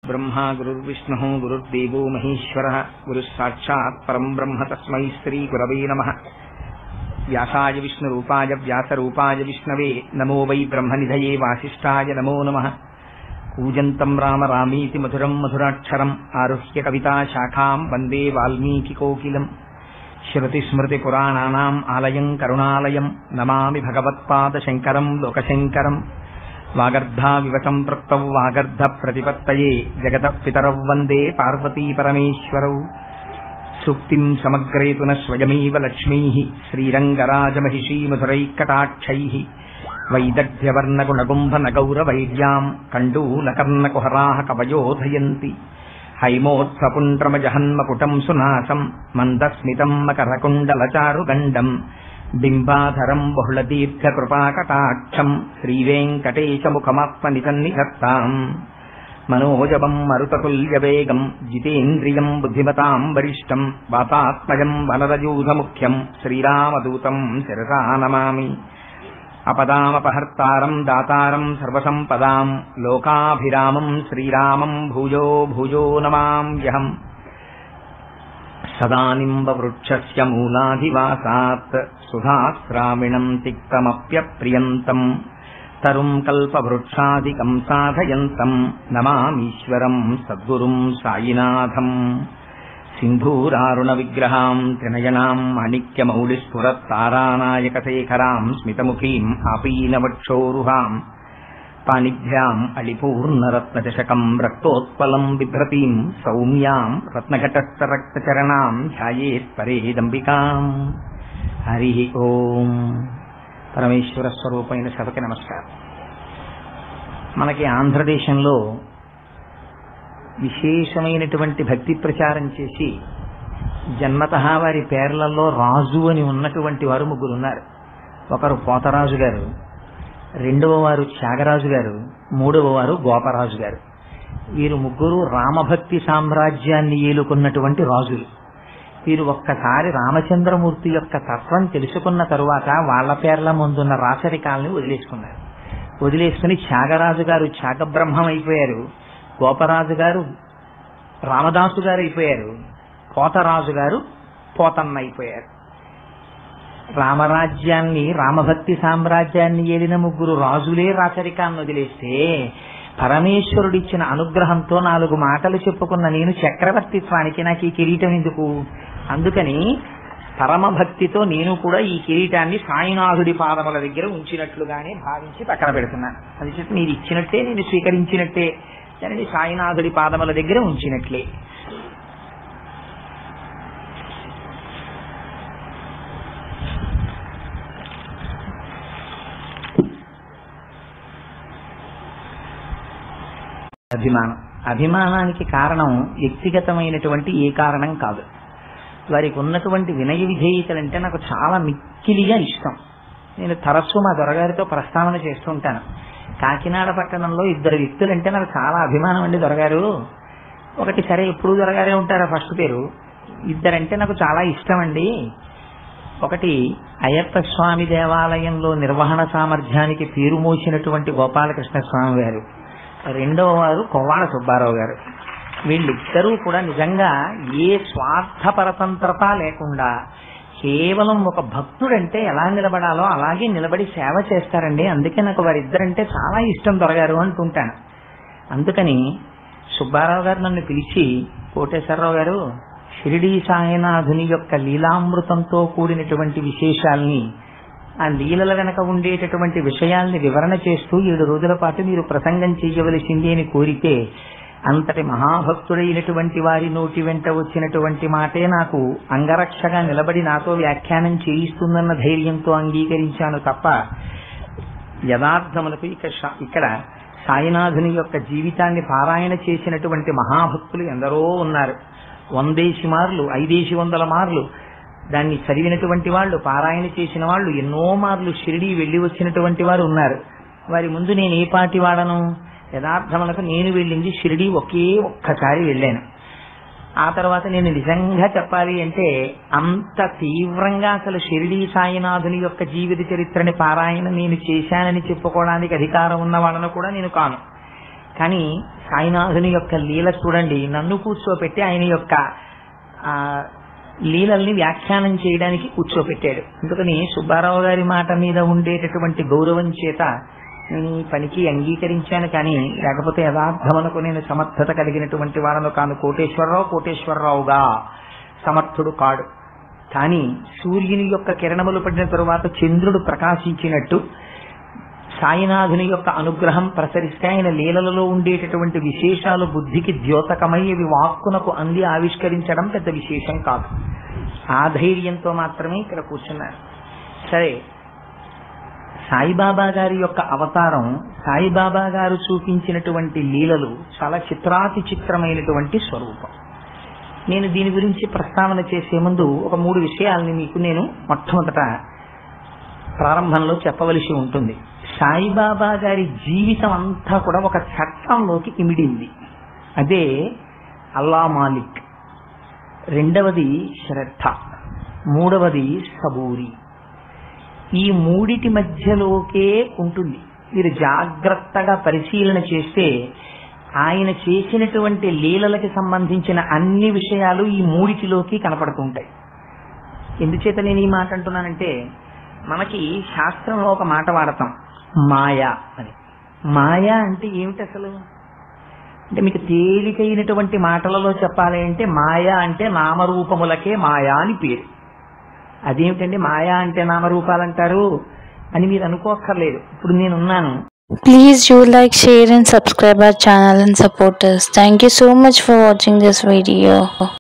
ब्रह्मा गुरुर्विष्णुः गुरुर्देवो महेश्वरः गुरुस्साक्षात् परं ब्रह्म तस्मै श्रीगुरवे नमः। व्यासाय विष्णुरूपाय व्यासरूपाय विष्णवे नमो वै ब्रह्मनिधये वासिष्ठाय नमो नमः। कूजन्तं राम रामीति मधुरं मधुराक्षरम् आरुह्य कविताशाखां वन्दे वाल्मीकिकोकिलम्। श्रुतिस्मृतिपुराणानाम् आलयं करुणालयं नमामि भगवत्पादशङ्करं लोकशङ्करम्। वागर्धाविव सम्पृक्तौ वागर्धप्रतिपत्तये जगतः पितरौ वन्दे पार्वतीपरमेश्वरौ। सूक्तिं समग्रेतु न स्वयमेव लक्ष्मीः श्रीरङ्गराजमहिषीमधुरैकटाक्षैः। वैदग्ध्यवर्णगुणगुम्भनगौरवैर्यां कण्डूलकर्णकुहराः कवयोधयन्ति। हैमोत्सपुण्ड्रमजहन्मकुटं सुनासं मन्दस्मितं मकरकुण्डलचारुगण्डम्। बिम्बाधरं बहुलदीर्घकृपाकटाक्षं श्रीवेङ्कटेशमुखमात्मनिसन्निधत्ताम्। मनोजवं मरुततुल्यवेगं जितेन्द्रियं बुद्धिमतां वरिष्ठं वातात्मजं वनरयूधमुख्यं श्रीरामदूतं शिरसा नमामि। अपदामपहर्तारं दातारं सर्वसम्पदां लोकाभिरामं श्रीरामं भूयो भूयो नमाम्यहम्। सदा निम्बवृक्षस्य मूलाधिवासात् सुधाश्राविणं तिक्तमप्यप्रियन्तम् तरुं कल्पवृक्षादिकं साधयन्तं नमामीश्वरं सद्गुरुं सायिनाथम्। सिन्धूरारुणविग्रहां त्रिनयनां माणिक्यमौलिस्फुरत्तारानायकशेखरां स्मितमुखीम् आपीनवक्षोरुहां पाणिभ्याम् अलिपूर्णरत्नचषकं रक्तोत्पलं बिभ्रतीं सौम्यां रत्नघटस्थरक्तचरणां ध्यायेत्परेदम्बिकाम्। हरि ओम। పరమేశ్వర స్వరూపమైన సభకి నమస్కారం. మనకి ఆంధ్రదేశంలో విశేషమైనటువంటి భక్తి ప్రచారం చేసి జన్మతః వారి పేర్లలో రాజు అని ఉన్నటువంటి వారు ముగ్గురు ఉన్నారు. ఒకరు పోతరాజు గారు, రెండవ వారు త్యాగరాజు గారు, మూడవ వారు గోపరాజు గారు. వీరు ముగ్గురు రామభక్తి సామ్రాజ్యాన్ని ఏలుకున్నటువంటి రాజులు. వీరు ఒక్కసారి రామచంద్రమూర్తి యొక్క తత్వం తెలుసుకున్న తరువాత వాళ్ల పేర్ల ముందున్న రాచరికాలని వదిలేసుకుని త్యాగరాజు గారు త్యాగబ్రహ్మం అయిపోయారు, గోపరాజు గారు రామదాసు గారు అయిపోయారు, పోతరాజు గారు పోతన్న అయిపోయారు. రామరాజ్యాన్ని రామభక్తి సామ్రాజ్యాన్ని ఏలిన ముగ్గురు రాజులే రాచరికాన్ని వదిలేస్తే పరమేశ్వరుడిచ్చిన అనుగ్రహంతో 4 మాటలు చెప్పుకున్న నేను చక్రవర్తిత్వానికి నాకు ఈ కిరీటం ఎందుకు? అందుకని పరమభక్తితో నేను కూడా ఈ కిరీటాన్ని సాయినాథుడి పాదముల దగ్గర ఉంచినట్లుగానే భావించి పక్కన పెడుతున్నాను. అది చెప్పి మీరు ఇచ్చినట్టే నేను స్వీకరించినట్టే, దానిని సాయినాథుడి పాదముల దగ్గర ఉంచినట్లే. అభిమానానికి కారణం వ్యక్తిగతమైనటువంటి ఏ కారణం కాదు. వారికి ఉన్నటువంటి వినయ విధేయతలంటే నాకు చాలా మిక్కిలిగా ఇష్టం. నేను తరచూ మా దొరగారితో ప్రస్తావన చేస్తుంటాను. కాకినాడ పట్టణంలో 2 వ్యక్తులంటే నాకు చాలా అభిమానం అండి. దొరగారు ఒకటి, సరే ఎప్పుడు దొరగారే ఉంటారా ఫస్ట్ పేరు, 2 అంటే నాకు చాలా ఇష్టం అండి. ఒకటి అయ్యప్ప స్వామి దేవాలయంలో నిర్వహణ సామర్థ్యానికి పేరు మోసినటువంటి గోపాలకృష్ణ స్వామి గారు, రెండవ వారు కొవ్వాడ సుబ్బారావు గారు. వీళ్ళిద్దరూ కూడా నిజంగా ఏ స్వార్థపరతంత్రత లేకుండా కేవలం ఒక భక్తుడంటే ఎలా నిలబడాలో అలాగే నిలబడి సేవ చేస్తారండి. అందుకే నాకు వారిద్దరంటే చాలా ఇష్టం దొరగారు అంటుంటాను. అందుకని సుబ్బారావు గారు నన్ను పిలిచి, కోటేశ్వరరావు గారు షిరిడీ సాయినాథుని యొక్క లీలామృతంతో కూడినటువంటి విశేషాల్ని, ఆ లీలల వెనక ఉండేటటువంటి విషయాల్ని వివరణ చేస్తూ 7 రోజుల పాటు మీరు ప్రసంగం చేయవలసింది అని కోరితే, అంతటి మహాభక్తుడైనటువంటి వారి నోటి వెంట వచ్చినటువంటి మాటే నాకు అంగరక్షగా నిలబడి నాతో వ్యాఖ్యానం చేయిస్తుందన్న ధైర్యంతో అంగీకరించాను తప్ప యథార్థములకు ఇక్కడ సాయినాథుని యొక్క జీవితాన్ని పారాయణ చేసినటువంటి మహాభక్తులు ఎందరో ఉన్నారు. 100 మార్లు 500 మార్లు దాన్ని చదివినటువంటి వాళ్ళు, పారాయణ చేసిన వాళ్ళు, ఎన్నో మార్లు షిరిడీ వెళ్లి వచ్చినటువంటి వారు ఉన్నారు. వారి ముందు నేను ఏ పాటి వాడను? యథార్థములకు నేను వెళ్ళింది షిరిడీ ఒక్కసారి వెళ్ళాను. ఆ తర్వాత నేను నిజంగా చెప్పాలి అంటే అంత తీవ్రంగా అసలు షిరిడీ సాయినాథుని యొక్క జీవిత చరిత్రని పారాయణ నేను చేశానని చెప్పుకోవడానికి అధికారం ఉన్న వాళ్ళను కూడా నేను కాను. కానీ సాయినాథుని యొక్క లీల చూడండి, నన్ను కూర్చోపెట్టి ఆయన యొక్క లీలల్ని వ్యాఖ్యానం చేయడానికి కూర్చోపెట్టాడు. అందుకని సుబ్బారావు గారి మాట మీద ఉండేటటువంటి గౌరవం చేత నేను ఈ పనికి అంగీకరించాను. కానీ లేకపోతే యథార్థమనకు నేను సమర్థత కలిగినటువంటి వాడను కాను. కోటేశ్వరరావుగా సమర్థుడు కాడు. కానీ సూర్యుని యొక్క కిరణములు పడిన తరువాత చంద్రుడు ప్రకాశించినట్టు సాయినాథుని యొక్క అనుగ్రహం ప్రసరిస్తే ఆయన లీలలలో ఉండేటటువంటి విశేషాలు బుద్ధికి ద్యోతకమై ఇవి వాక్కునకు అంది ఆవిష్కరించడం పెద్ద విశేషం కాదు. ఆ ధైర్యంతో మాత్రమే ఇక్కడ కూర్చున్నారు. సరే, సాయిబాబా గారి యొక్క అవతారం, సాయిబాబా గారు చూపించినటువంటి లీలలు చాలా చిత్రాతి చిత్రమైనటువంటి స్వరూపం. నేను దీని గురించి ప్రస్తావన చేసే ముందు ఒక 3 విషయాలని మీకు నేను మొట్టమొదట ప్రారంభంలో చెప్పవలసి ఉంటుంది. సాయిబాబా గారి జీవితం అంతా కూడా ఒక చట్టంలోకి ఇమిడింది. అదే అల్లా మాలిక్, రెండవది శ్రద్ధ, మూడవది సబూరి. ఈ మూడిటి మధ్యలోకే ఉంటుంది. మీరు జాగ్రత్తగా పరిశీలన చేస్తే ఆయన చేసినటువంటి లీలలకి సంబంధించిన అన్ని విషయాలు ఈ మూడిటిలోకి కనపడుతుంటాయి. ఎందుచేత నేను ఈ మాట అంటున్నానంటే, మనకి శాస్త్రంలో ఒక మాట వాడతాం, మాయా అని. మాయా అంటే ఏమిటి అసలు? అంటే మీకు తేలికైనటువంటి మాటలలో చెప్పాలి అంటే, మాయా అంటే నామరూపములకే మాయా అని పేరు. అదేమిటండి మాయా అంటే నామరూపాలంటారు అని మీరు అనుకోక్కర్లేదు. ఇప్పుడు నేనున్నాను. Please do like, share and subscribe our channel and support us. Thank you so much for watching this video.